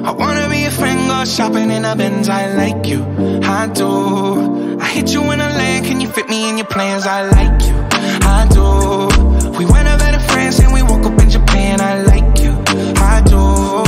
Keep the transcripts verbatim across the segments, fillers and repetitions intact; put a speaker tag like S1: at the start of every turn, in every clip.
S1: I wanna be a friend, go shopping in a Benz. I like you, I do. I hit you in a land, can you fit me in your plans? I like you, I do. We went over to France and we woke up in Japan. I like you, I do.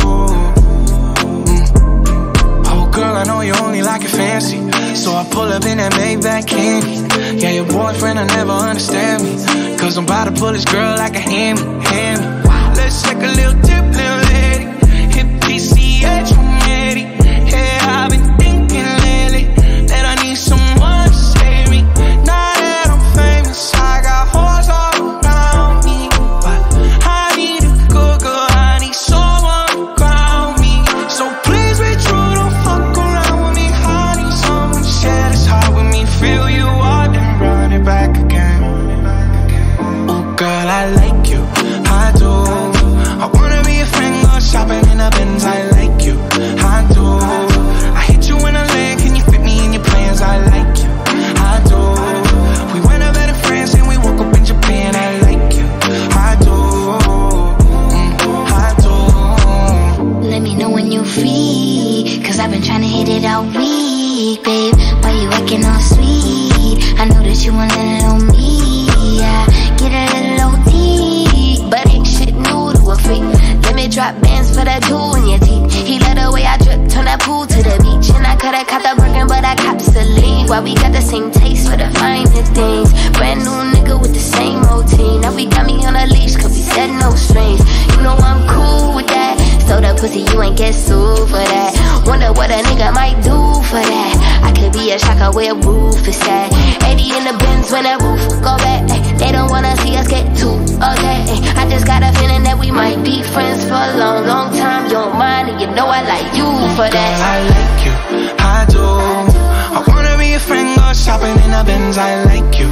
S1: Mm. Oh girl, I know you only like it fancy, so I pull up in that Maybach Candy. Yeah, your boyfriend will never understand me, cause I'm about to pull this girl like a hammy, hammy. Let's take a little dip, little lady. Hit P C H from Eddie. Yeah, I've been thinking lately that I need someone to save me. Now that I'm famous, I got hoes all around me, but I need a good girl, I need someone to ground me. So please be true, don't fuck around with me. I need someone to share this heart with me. Feel you up and run it back again. Oh girl, I like you, I do. I wanna be a friend, go shopping in a Benz. I like you, I do. I hit you in a land, can you fit me in your plans? I like you, I do. We went over to France and we woke up in Japan. I like you, I do. Mm, I do.
S2: Let me know when you're free, cause I've been trying to hit it all week, babe. Why you acting all sweet? I know that you want it on me. Yeah, get a little O T, but ain't shit new to a freak. Let me drop bands for that jewel in your teeth. He let the way I drip, turn that pool to the beach. And I coulda caught the Birkin, but I copped Celine. Why we got the same taste for the finer things? Brand new nigga with the same routine. Now we got me on a leash, cause we said no strings. You know I'm cool with that. So the pussy, you ain't get sued for that. Wonder what a nigga might do for that. I could be a shocker where roof is at. eighty in the Benz when that roof go back. They don't wanna see us get too okay. I just got a feeling that we might be friends for a long, long time. You don't mind, and you know I like you for that.
S1: Girl, I like you, I do. I wanna be a friend, go shopping in a Benz. I like you,